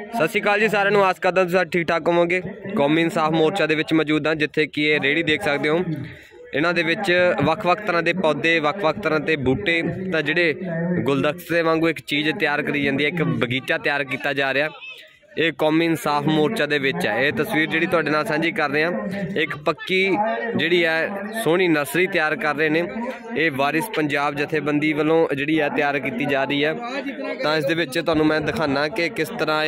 सत श्री अकाल जी साਰਿਆਂ ਨੂੰ। आस करदा तुसीं ठीक ठाक होवोगे। कौमी इंसाफ मोर्चा दे विच मौजूद हाँ, जिथे कि ये रेहड़ी देख सकते हो। इन्हां दे विच वख-वख तरह के पौधे, वख-वख तरह के बूटे, तो जिहड़े गुलदस्ते वांगू एक चीज़ तैयार करी जाती है, एक बगीचा तैयार किया जा रहा। ये कौमी इंसाफ मोर्चा दे विच है। ये तस्वीर जिहड़ी तुहाडे नाल सांझी कर रहे हैं, एक पक्की जिहड़ी है सोहनी नर्सरी तैयार कर रहे हैं। ये वारिस पंजाब जथेबंदी वालों जिहड़ी है तैयार की जा रही है। तो इस दे विच तुहानूं मैं दिखाना कि किस तरह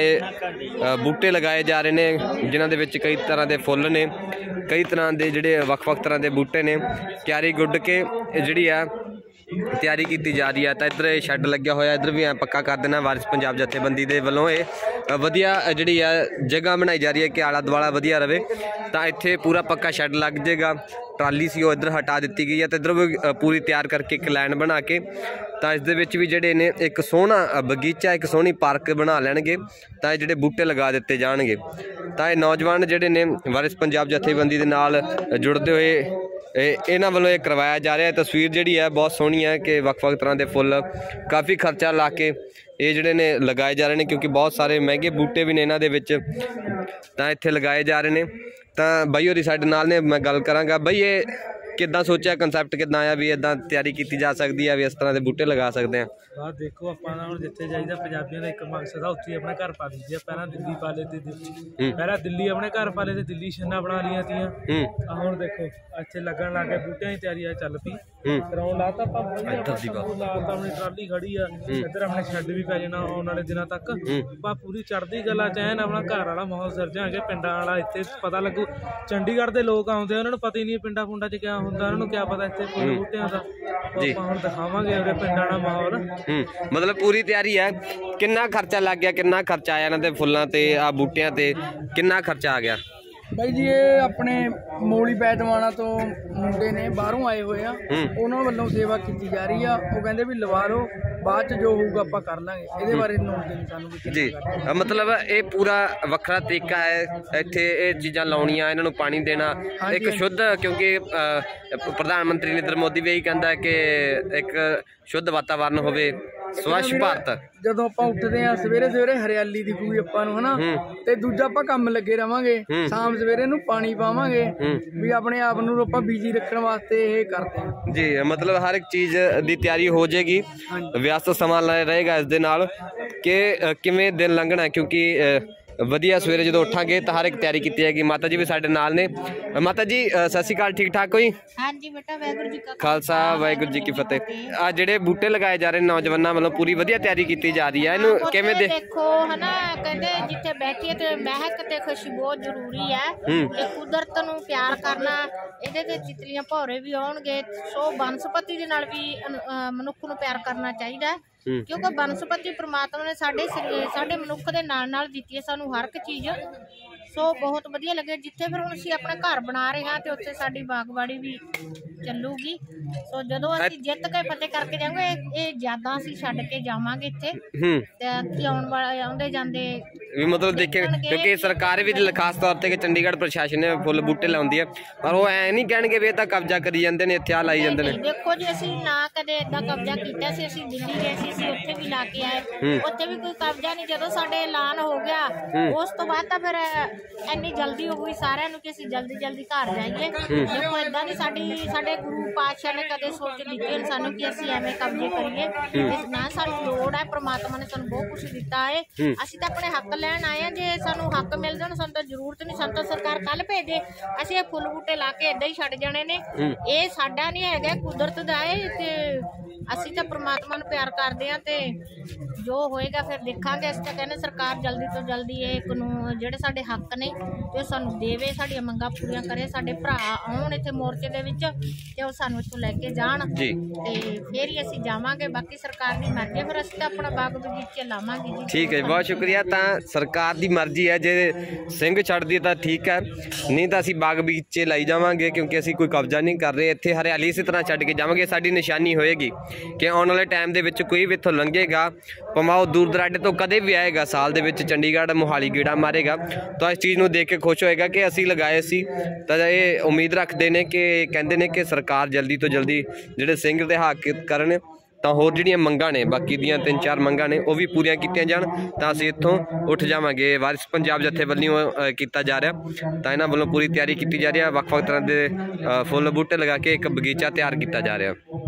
ये बूटे लगाए जा रहे हैं, जिन्हां दे विच कई तरह के फुੱਲ ने, कई तरह के जिहड़े वख-वख तरह के बूटे ने। क्यारी गुड्ड के जिहड़ी है तैयारी की जा रही है। तो इधर शैड लग्या होया, इधर भी पक्का कर देना वारिस पंजाब जथेबंदी के वालों। ये वधिया जिहड़ी है जगह बनाई जा रही है कि आला दुआला वधिया रहे। तो इत्थे पूरा पक्का शैड लग जाएगा। ट्राली सी वो इधर हटा दी गई है, तो इधर भी पूरी तैयार करके एक लाइन बना के तो इस दे विच भी जिहड़े ने एक सोहना बगीचा, एक सोहनी पार्क बना लैणगे। तो जिहड़े बूटे लगा दिते जाणगे। तो ये नौजवान जिहड़े ने वारिस पंजाब जथेबंदी दे नाल जुड़दे होए इन्हां वालों ये करवाया जा रहा है। तस्वीर जिहड़ी है बहुत सोहनी है कि वख-वख तरह के फुੱਲ काफ़ी खर्चा ला के ये जिहड़े ने लगाए जा रहे हैं, क्योंकि बहुत सारे महंगे बूटे भी ने इन्हां दे विच तां इत्थे लगाए जा रहे हैं। तो बई होरी साडे नाल ने, मैं गल करांगा। बई ये किद्दां सोचा, कंसैप्ट किद्दां आया भी इदां तैयारी की जा सकती है, भी इस तरह के बूटे लगा सकते हैं? बात देखो ਆਪਾਂ ਹੁਣ ਜਿੱਥੇ ਜਾਈਦਾ ਪੰਜਾਬੀਆਂ ਦਾ ਇੱਕ ਮਕਸਦ ਆ, ਉੱਥੇ ਆਪਣਾ ਘਰ ਪਾ ਦਈਏ। ਪਹਿਲਾਂ ਦਿੱਲੀ ਪਾ ਲਏ ਤੇ ਪਹਿਲਾਂ ਦਿੱਲੀ ਆਪਣੇ ਘਰ ਪਾ ਲਏ ਤੇ ਦਿੱਲੀ ਛੰਨਾ ਬਣਾ ਲੀਆਂ ਤੀਆਂ। ਆ ਹੁਣ ਦੇਖੋ ਇੱਥੇ ਲੱਗਣ ਲੱਗ ਗਏ ਬੂਟਿਆਂ ਦੀ ਤਿਆਰੀ ਆ ਚੱਲ ਪਈ। ਗਰਾਊਂਡ ਲਾਤਾ ਆਪਾਂ, ਲਾਤਾ ਆਪਣੀ ਟਰਾਲੀ ਖੜੀ ਆ। ਇੱਧਰ ਆਪਣੇ ਸ਼ੈੱਡ ਵੀ ਪੈ ਜਾਣਾ ਆਉਣ ਵਾਲੇ ਦਿਨਾਂ ਤੱਕ। ਆਪਾਂ ਪੂਰੀ ਚੜ੍ਹਦੀ ਕਲਾ ਚ ਐਨ ਆਪਣਾ ਘਰ ਵਾਲਾ ਮਾਹੌਲ ਸਿਰਜਾਂਗੇ, ਪਿੰਡਾਂ ਵਾਲਾ। ਇੱਥੇ ਪਤਾ ਲੱਗੂ ਚੰਡੀਗੜ੍ਹ ਦੇ ਲੋਕ ਆਉਂਦੇ, ਉਹਨਾਂ ਨੂੰ ਪਤਾ ਹੀ ਨਹੀਂ ਪਿੰਡਾਂ ਪੁੰਡਾਂ ਚ ਕਿਆ ਹੁੰਦਾ, ਉਹਨਾਂ ਨੂੰ ਕਿਆ ਪਤਾ ਇੱਥੇ ਫੁੱਲ ਬੂਟਿਆਂ ਦਾ। ਆਪਾਂ ਹੁਣ ਦਿਖਾਵਾਂਗੇ ਉਹਦੇ ਪਿੰਡਾਂ ਦਾ ਮਾਹੌਲ। मतलब पूरी तैयारी है। कितना खर्चा लग गया, कितना खर्चा आया इन्हां दे फुੱਲਾਂ ते आ बूटियां ते, कितना खर्चा आ गया? भाई जी ये अपने ਮੋਲੀ ਪੈਦਵਾਨਾ ਤੋਂ ਮੁੰਡੇ ਨੇ ਬਾਹਰੋਂ ਆਏ ਹੋਏ ਆ, ਉਹਨਾਂ ਵੱਲੋਂ ਸੇਵਾ ਕੀਤੀ ਜਾ ਰਹੀ ਆ। ਉਹ ਕਹਿੰਦੇ ਵੀ ਲਵਾ ਲਓ, ਬਾਅਦ ਚ ਜੋ ਹੋਊਗਾ ਆਪਾਂ ਕਰ ਲਾਂਗੇ। ਇਹਦੇ ਬਾਰੇ ਨੌਲੇਜ ਨਹੀਂ ਸਾਨੂੰ ਵੀ ਜੀ। मतलब ये पूरा ਵੱਖਰਾ तरीका है ਇੱਥੇ ਇਹ ਚੀਜ਼ਾਂ ਲਾਉਣੀਆਂ, ਇਹਨਾਂ ਨੂੰ ਪਾਣੀ ਦੇਣਾ ਇੱਕ ਸ਼ੁੱਧ, ਕਿਉਂਕਿ ਪ੍ਰਧਾਨ ਮੰਤਰੀ ਨਰਿੰਦਰ ਮੋਦੀ ਵੀ ਇਹੀ ਕਹਿੰਦਾ ਕਿ ਇੱਕ शुद्ध वातावरण होवे, स्वच्छ भारत। ਜਦੋਂ ਆਪਾਂ ਉੱਠਦੇ ਆ ਸਵੇਰੇ ਸਵੇਰੇ ਹਰਿਆਲੀ ਦਿਖੂਗੀ ਆਪਾਂ ਨੂੰ, ਹਨਾ। ਤੇ ਦੂਜਾ ਆਪਾਂ ਕੰਮ ਲੱਗੇ ਰਵਾਂਗੇ, ਸ਼ਾਮ ਸਵੇਰੇ ਨੂੰ ਪਾਣੀ ਪਾਵਾਂਗੇ, ਵੀ ਆਪਣੇ ਆਪ ਨੂੰ ਆਪਾਂ ਬਿਜੀ ਰੱਖਣ ਵਾਸਤੇ ਇਹ ਕਰਦੇ ਆ ਜੀ। मतलब हर एक चीज़ की तैयारी हो जाएगी, व्यस्त समा रहेगा इस दे नाल कि किवें दिन लंघना, क्योंकि वधिया सवेरे जो उठांगे तो हर एक तैयारी की जाएगी। माता जी भी साडे नाल ने। माता जी सत श्री अकाल, ठीक ठाक होई? हाँ जी बेटा, वाहिगुरू जी का खालसा वाहिगुरू जी की फतेह। आ जिहड़े बूटे लगाए जा रहे नौजवानों वालों पूरी वधिया तैयारी की जा रही है, इहनूं किवें दे देखो है ना, कहंदे जिथे बैठिए ते महक ते खुशी बहुत जरूरी है। ते कुदरत नूं प्यार करना, इहदे ते तितलियां भौरे भी आउणगे, सो बनस्पति दे नाल भी मनुख नूं प्यार करना चाहिदा, क्योंकि बनस्पति परमात्मा ने साडे मनुख दे नाल दित्ती है सानू हर एक चीज़। सो बहुत वधिया लगे। जिथे फिर हुण असीं अपना घर बना रहे हैं तो उत्थे साडी बागबाड़ी भी ਚੱਲੂਗੀ। सो जदों असीं जित के फतेह करके जावांगे, ये यादां असीं छड्ड के जावांगे इत्थे, ते इत्थे आउण वाले आउंदे जांदे भी मतलब देखे, क्योंकि सरकार भी खास तौर पर चंडीगढ़ प्रशासन ने फुੱਲ बूटे लाउंदी है, पर वो ऐ नहीं कहणगे भी तां कब्जा करी जांदे ने, इत्थे आ लाई जांदे ने। देखो जी असीं ना कदे इदां कब्जा कीता सी, असीं दिल्ली गए सी, असीं उत्थे भी ला के आए, उत्थे भी कोई कब्जा नहीं। जदों साडे ऐलान हो गया उस तो बाद तां फिर ਇੰਨੀ ਜਲਦੀ ਹੋ ਗਈ ਸਾਰਿਆਂ ਨੂੰ ਕਿ ਅਸੀਂ ਜਲਦੀ ਜਲਦੀ ਘਰ ਜਾਈਏ। ਦੇਖੋ ਇਦਾਂ ਦੀ ਸਾਡੇ ਗੁਰੂ ਪਾਤਸ਼ਾਹ ਨੇ ਕਦੇ ਸੋਚ ਦਿੱਤੀ ਨਹੀਂ ਸਾਨੂੰ ਕਿ ਅਸੀਂ ਐਵੇਂ ਕਬਜ਼ੇ ਕਰੀਏ। ਇਸ ਨਾਲ ਸਾਨੂੰ ਲੋੜ ਹੈ, ਪ੍ਰਮਾਤਮਾ ਨੇ ਸਾਨੂੰ ਬਹੁਤ ਕੁਝ ਦਿੱਤਾ ਹੈ, ਅਸੀਂ ਤਾਂ ਆਪਣੇ ਹੱਕ ਲੈਣ ਆਏ ਆ। ਜੇ ਸਾਨੂੰ ਹੱਕ ਮਿਲ ਜਾਣ, ਸਾਨੂੰ ਤਾਂ ਜ਼ਰੂਰਤ ਨਹੀਂ, ਸਾਨੂੰ ਤਾਂ ਸਰਕਾਰ ਕੱਲ ਭੇਜੇ, ਅਸੀਂ ਇਹ ਫੁੱਲ ਬੂਟੇ ਲਾ ਕੇ ਏਦਾਂ ਹੀ ਛੱਡ ਜਾਣੇ ਨੇ। ਇਹ ਸਾਡਾ ਨਹੀਂ ਹੈਗਾ, ਕੁਦਰਤ ਦਾ ਹੈ, ਤੇ ਅਸੀਂ ਤਾਂ ਪ੍ਰਮਾਤਮਾ ਨੂੰ ਪਿਆਰ ਕਰਦੇ ਹਾਂ, ਤੇ ਜੋ ਹੋਏਗਾ ਫਿਰ ਦੇਖਾਂਗੇ। ਅਸੀਂ ਤਾਂ ਕਹਿੰਦੇ ਸਰਕਾਰ ਜਲਦੀ ਤੋਂ ਜਲਦੀ ਇਹ ਕਾਨੂੰਨ ਜਿਹੜੇ ਸਾਡੇ ਹੱਕ ਨੇ ਤੇ ਸਾਨੂੰ ਦੇਵੇ, ਸਾਡੀਆਂ ਮੰਗਾਂ ਪੂਰੀਆਂ ਕਰੇ। ਸਾਡੇ ਭਰਾ ਆਉਣ ਇੱਥੇ ਮੋਰਚੇ ਦੇ ਵਿੱਚ ਤੇ ਉਹ ਸਾਨੂੰ ਇੱਥੋਂ ਲੈ ਕੇ ਜਾਣ, ਤੇ ਫਿਰ ਹੀ ਅਸੀਂ ਜਾਵਾਂਗੇ। ਬਾਕੀ ਸਰਕਾਰ ਦੀ ਮਰਜ਼ੀ ਹੈ, ਫਿਰ ਅਸੀਂ ਤਾਂ ਆਪਣਾ ਬਾਗ ਬਗੀਚੇ ਲਾਵਾਂਗੇ ਜੀ। ठीक है, बहुत शुक्रिया। तो सरकार की मर्जी है, जे सिंह छड़ दी तो ठीक है, नहीं तो असीं बाग बगीचे लाई जावांगे, क्योंकि असीं कोई कब्जा नहीं कर रहे। इत्थे हरियाली इसी तरह छड्ड के जावांगे। साडी निशानी होएगी कि आने वाले टाइम दे विच कोई भी इत्थों लंघेगा, भावें वो दूर दराडे तो कदे भी आएगा, साल दे विच चंडीगढ़ मोहाली गेड़ा मारेगा, तो इस चीज़ नूं देख के खुश होएगा कि असीं लगाए सी। तो ये उम्मीद रखते हैं कि कहते हैं कि सरकार जल्दी तो जल्दी जिहड़े सिंह रिहा करन ਤਾਂ ਹੋਰ ਜਿਹੜੀਆਂ ਮੰਗਾਂ ਨੇ ਬਾਕੀ ਦੀਆਂ 3-4 ਮੰਗਾਂ ਨੇ ਉਹ ਵੀ ਪੂਰੀਆਂ ਕੀਤੀਆਂ ਜਾਣ ਤਾਂ ਅਸੀਂ ਇੱਥੋਂ ਉੱਠ ਜਾਵਾਂਗੇ। ਵਾਰਿਸ ਪੰਜਾਬ ਜਥੇ ਵੱਲੋਂ ਕੀਤਾ ਜਾ ਰਿਹਾ, ਤਾਂ ਇਹਨਾਂ ਵੱਲੋਂ ਪੂਰੀ ਤਿਆਰੀ ਕੀਤੀ ਜਾ ਰਹੀ ਹੈ। ਵੱਖ-ਵੱਖ ਤਰ੍ਹਾਂ ਦੇ ਫੁੱਲ ਬੂਟੇ ਲਗਾ ਕੇ ਇੱਕ ਬਗੀਚਾ ਤਿਆਰ ਕੀਤਾ ਜਾ ਰਿਹਾ।